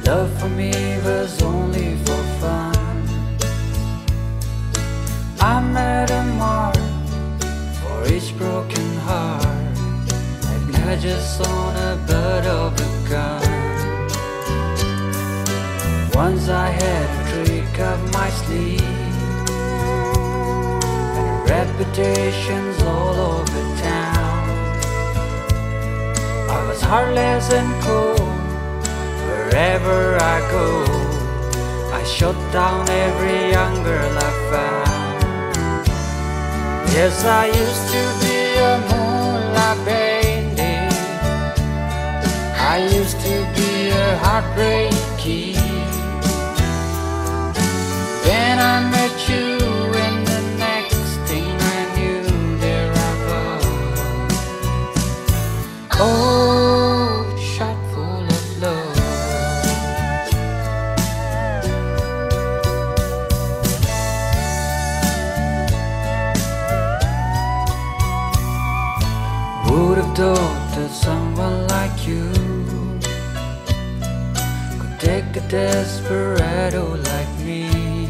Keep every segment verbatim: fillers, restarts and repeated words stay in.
Love for me was only for fun. I made a mark for each broken heart, like nudges on a butt of a gun. Once I had a trick up my sleeve, and reputations all over town. I was heartless and cold. Wherever I go, I shut down every young girl I found. Yes, I used to be a moonlight bandit. I used to be a heartbreak kid. Then I met you, and the next thing I knew, there I was. Oh, shot full of love. Would have thought that someone like you could take a desperado like me.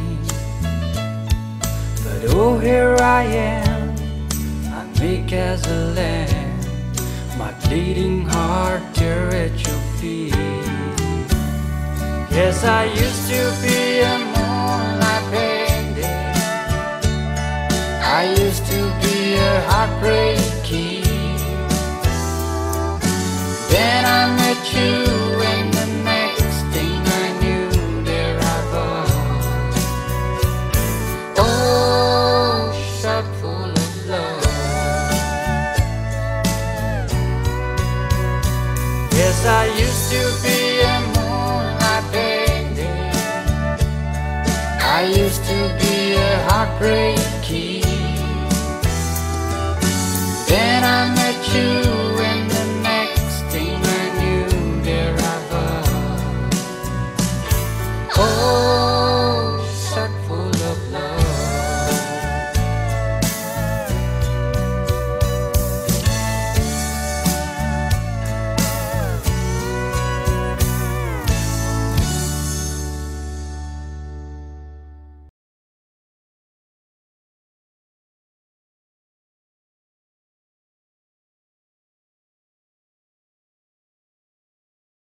But oh, here I am, I'm meek as a lamb, my bleeding heart tear at your feet. Yes, I used to be a moonlight bandit. I used to be a heartbreak kid. Then I met you, and the next thing I knew, there I was. Oh, shot full of love. Yes, I used to be a moonlight bandit. I used to be a heartbreak kid.